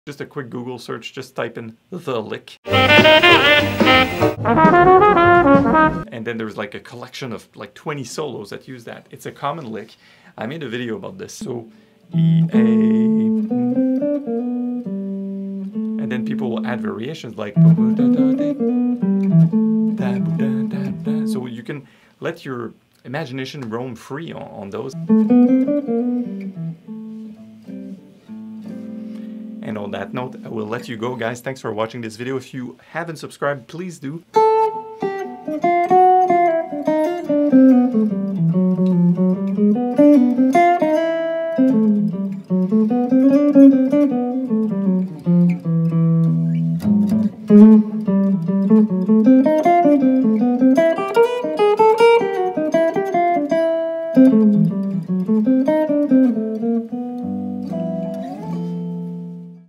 Just a quick Google search, just type in the lick. And then there's like a collection of like 20 solos that use that. It's a common lick. I made a video about this. So E, A, and then people will add variations like so you can let your imagination roam free on those. And on that note, I will let you go, guys. Thanks for watching this video. If you haven't subscribed, please do.